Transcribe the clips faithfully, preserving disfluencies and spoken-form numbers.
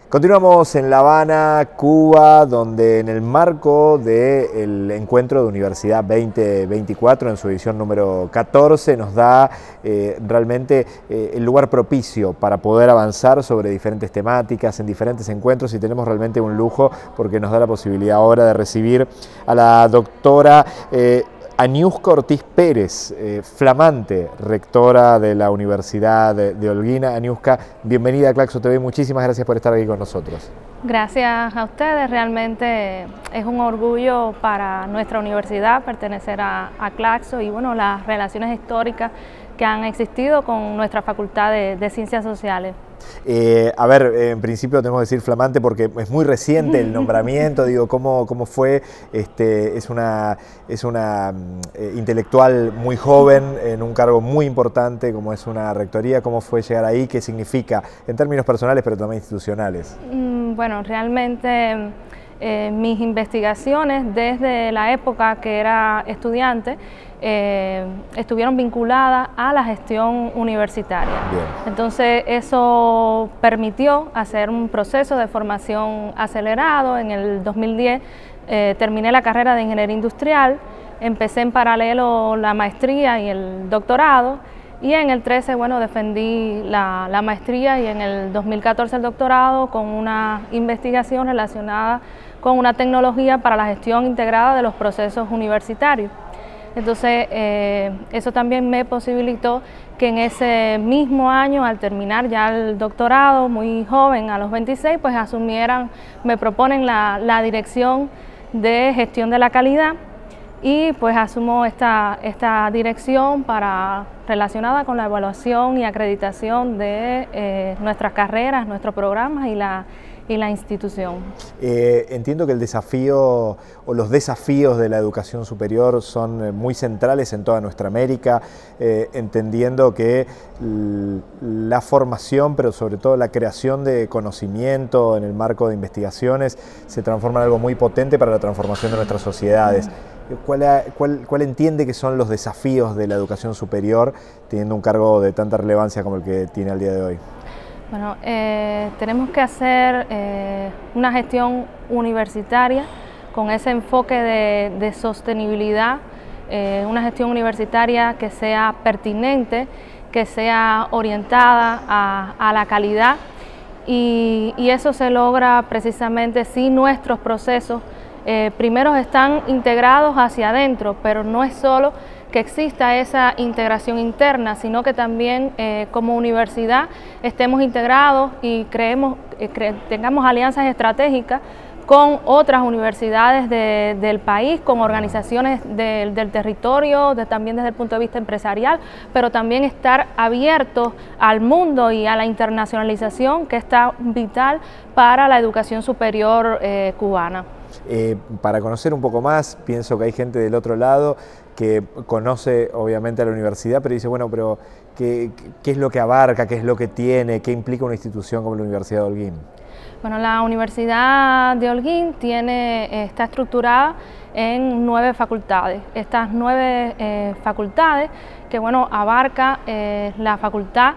Continuamos en La Habana, Cuba, donde en el marco del encuentro de Universidad veinte veinticuatro, en su edición número catorce, nos da eh, realmente eh, el lugar propicio para poder avanzar sobre diferentes temáticas, en diferentes encuentros, y tenemos realmente un lujo porque nos da la posibilidad ahora de recibir a la doctora eh, Aniuska Ortiz Pérez, eh, flamante rectora de la Universidad de, de Holguín. Aniuska, bienvenida a Claxo T V, muchísimas gracias por estar aquí con nosotros. Gracias a ustedes, realmente es un orgullo para nuestra universidad pertenecer a, a Claxo y bueno, las relaciones históricas que han existido con nuestra Facultad de, de Ciencias Sociales. Eh, a ver, en principio tenemos que decir flamante porque es muy reciente el nombramiento, digo, ¿cómo, cómo fue? Este, es una, es una eh, intelectual muy joven en un cargo muy importante como es una rectoría. ¿Cómo fue llegar ahí? ¿Qué significa en términos personales pero también institucionales? Mm, bueno, realmente eh, mis investigaciones desde la época que era estudiante Eh, estuvieron vinculadas a la gestión universitaria. Bien. Entonces eso permitió hacer un proceso de formación acelerado. En el dos mil diez eh, terminé la carrera de Ingeniería Industrial, empecé en paralelo la maestría y el doctorado, y en el trece, bueno, defendí la, la maestría, y en el dos mil catorce el doctorado con una investigación relacionada con una tecnología para la gestión integrada de los procesos universitarios. Entonces, eh, eso también me posibilitó que en ese mismo año, al terminar ya el doctorado, muy joven, a los veintiséis, pues asumieran, me proponen la, la dirección de gestión de la calidad, y pues asumo esta, esta dirección para, relacionada con la evaluación y acreditación de eh, nuestras carreras, nuestros programas y la y la institución. Eh, entiendo que el desafío o los desafíos de la educación superior son muy centrales en toda nuestra América, eh, entendiendo que la formación, pero sobre todo la creación de conocimiento en el marco de investigaciones, se transforma en algo muy potente para la transformación de nuestras sociedades. ¿Cuál, cuál, ¿Cuál entiende que son los desafíos de la educación superior teniendo un cargo de tanta relevancia como el que tiene al día de hoy? Bueno, eh, tenemos que hacer eh, una gestión universitaria con ese enfoque de, de sostenibilidad, eh, una gestión universitaria que sea pertinente, que sea orientada a, a la calidad, y, y eso se logra precisamente si nuestros procesos eh, primero están integrados hacia adentro, pero no es solo que exista esa integración interna, sino que también eh, como universidad estemos integrados y creemos, eh, cre tengamos alianzas estratégicas con otras universidades de, del país, con organizaciones de, del territorio, de, también desde el punto de vista empresarial, pero también estar abiertos al mundo y a la internacionalización, que está vital para la educación superior eh, cubana. Eh, para conocer un poco más, pienso que hay gente del otro lado que conoce obviamente a la universidad, pero dice, bueno, pero ¿qué, qué es lo que abarca, qué es lo que tiene, qué implica una institución como la Universidad de Holguín? Bueno, la Universidad de Holguín tiene, está estructurada en nueve facultades. Estas nueve eh, facultades que bueno, abarca eh, la Facultad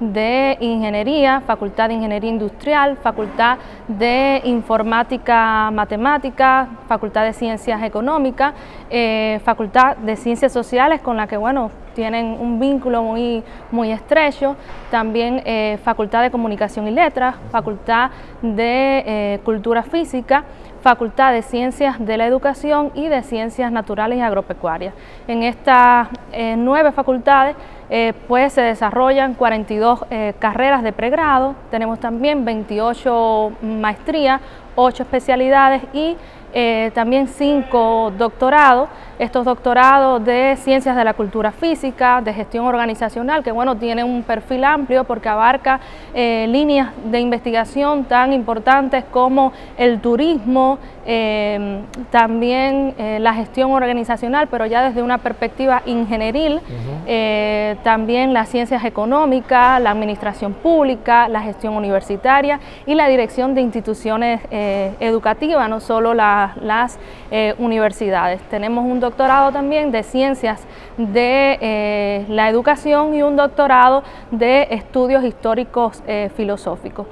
de Ingeniería, Facultad de Ingeniería Industrial, Facultad de Informática Matemática, Facultad de Ciencias Económicas, eh, Facultad de Ciencias Sociales, con la que bueno, tienen un vínculo muy, muy estrecho, también eh, Facultad de Comunicación y Letras, Facultad de eh, Cultura Física, Facultad de Ciencias de la Educación y de Ciencias Naturales y Agropecuarias. En estas eh, nueve facultades eh, pues se desarrollan cuarenta y dos eh, carreras de pregrado, tenemos también veintiocho maestrías, ocho especialidades y eh, también cinco doctorados. Estos doctorados de Ciencias de la Cultura Física, de Gestión Organizacional, que bueno, tiene un perfil amplio porque abarca eh, líneas de investigación tan importantes como el turismo, eh, también eh, la gestión organizacional, pero ya desde una perspectiva ingenieril, uh-huh. eh, también las ciencias económicas, la administración pública, la gestión universitaria y la dirección de instituciones eh, eh, educativa, no solo la, las eh, universidades. Tenemos un doctorado también de ciencias de eh, la educación y un doctorado de estudios históricos eh, filosóficos.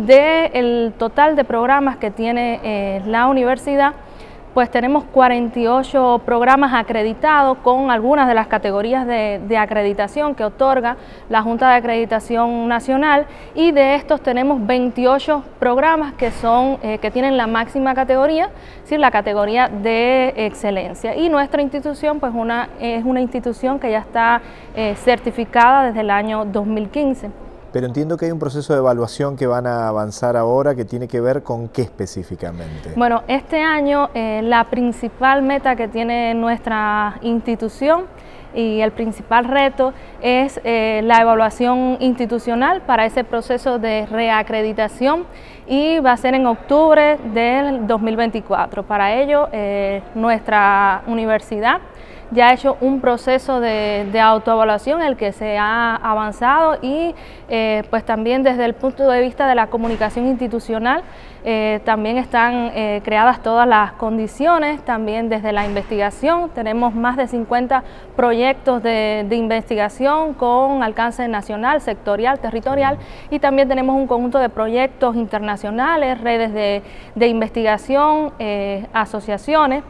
Del total de programas que tiene eh, la universidad, pues tenemos cuarenta y ocho programas acreditados con algunas de las categorías de, de acreditación que otorga la Junta de Acreditación Nacional, y de estos tenemos veintiocho programas que, son, eh, que tienen la máxima categoría, es decir, la categoría de excelencia. Y nuestra institución pues una, es una institución que ya está eh, certificada desde el año dos mil quince. Pero entiendo que hay un proceso de evaluación que van a avanzar ahora, que tiene que ver con qué específicamente. Bueno, este año eh, la principal meta que tiene nuestra institución y el principal reto es eh, la evaluación institucional para ese proceso de reacreditación, y va a ser en octubre del dos mil veinticuatro. Para ello, eh, nuestra universidad ya ha hecho un proceso de, de autoevaluación en el que se ha avanzado, y eh, pues también desde el punto de vista de la comunicación institucional eh, también están eh, creadas todas las condiciones. También desde la investigación tenemos más de cincuenta proyectos de, de investigación con alcance nacional, sectorial, territorial, y también tenemos un conjunto de proyectos internacionales, redes de, de investigación, eh, asociaciones.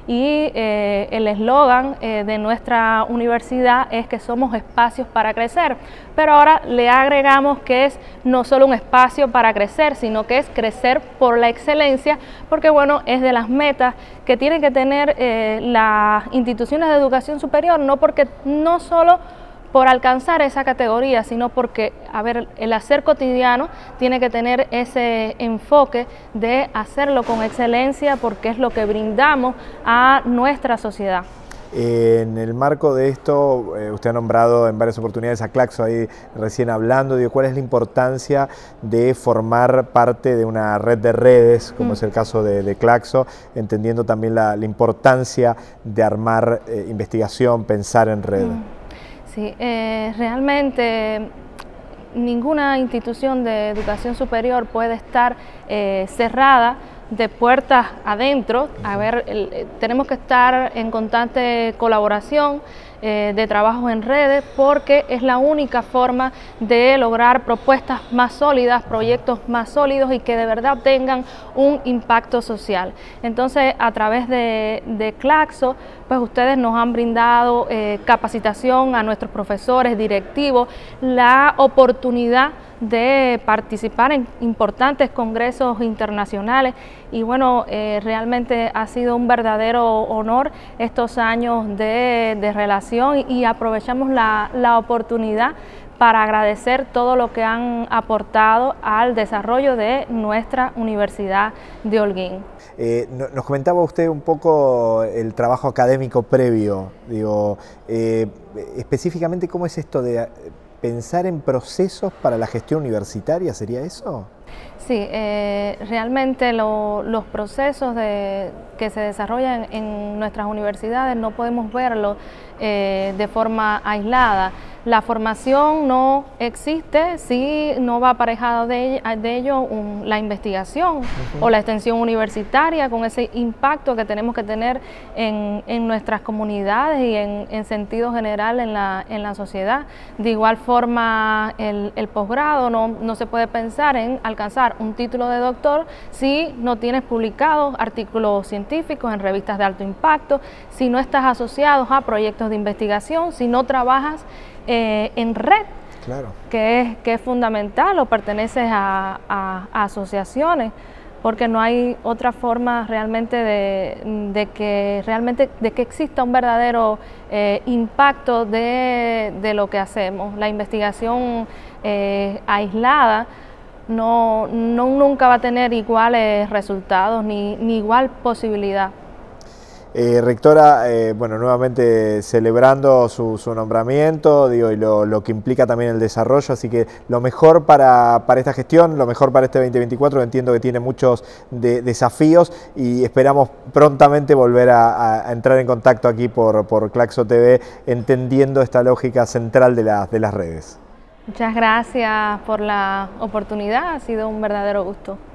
Y eh, el eslogan eh, de nuestra universidad es que somos espacios para crecer, pero ahora le agregamos que es no solo un espacio para crecer, sino que es crecer por la excelencia, porque bueno, es de las metas que tienen que tener eh, las instituciones de educación superior, no porque no solo por alcanzar esa categoría, sino porque, a ver, el hacer cotidiano tiene que tener ese enfoque de hacerlo con excelencia, porque es lo que brindamos a nuestra sociedad. En el marco de esto, eh, usted ha nombrado en varias oportunidades a Claxo, ahí recién hablando, digo, ¿cuál es la importancia de formar parte de una red de redes, como mm. es el caso de, de Claxo, entendiendo también la, la importancia de armar eh, investigación, pensar en red? Mm. Sí, eh, realmente ninguna institución de educación superior puede estar eh, cerrada de puertas adentro. A ver, el, tenemos que estar en constante colaboración, eh, de trabajo en redes, porque es la única forma de lograr propuestas más sólidas, proyectos más sólidos y que de verdad tengan un impacto social. Entonces, a través de, de Claxo, pues ustedes nos han brindado eh, capacitación a nuestros profesores, directivos, la oportunidad de participar en importantes congresos internacionales, y bueno, eh, realmente ha sido un verdadero honor estos años de, de relación, y, y aprovechamos la, la oportunidad para agradecer todo lo que han aportado al desarrollo de nuestra Universidad de Holguín. Eh, nos comentaba usted un poco el trabajo académico previo, digo, eh, específicamente ¿cómo es esto de pensar en procesos para la gestión universitaria? ¿Sería eso? Sí, eh, realmente lo, los procesos de, que se desarrollan en nuestras universidades no podemos verlos eh, de forma aislada. La formación no existe si no va aparejada de, de ello un, la investigación uh-huh. o la extensión universitaria, con ese impacto que tenemos que tener en, en nuestras comunidades y en, en sentido general en la, en la sociedad. De igual forma, el, el posgrado no, no se puede pensar en alcanzar un título de doctor si no tienes publicados artículos científicos en revistas de alto impacto, si no estás asociado a proyectos de investigación, si no trabajas Eh, en red, claro. que, es, que es fundamental, o perteneces a, a, a asociaciones, porque no hay otra forma realmente de, de que realmente de que exista un verdadero eh, impacto de, de lo que hacemos. La investigación eh, aislada no, no nunca va a tener iguales resultados ni, ni igual posibilidad. Eh, rectora, eh, bueno, nuevamente celebrando su, su nombramiento, digo, y lo, lo que implica también el desarrollo, así que lo mejor para, para esta gestión, lo mejor para este veinte veinticuatro, entiendo que tiene muchos de, desafíos, y esperamos prontamente volver a, a entrar en contacto aquí por, por Claxo T V, entendiendo esta lógica central de, la, de las redes. Muchas gracias por la oportunidad, ha sido un verdadero gusto.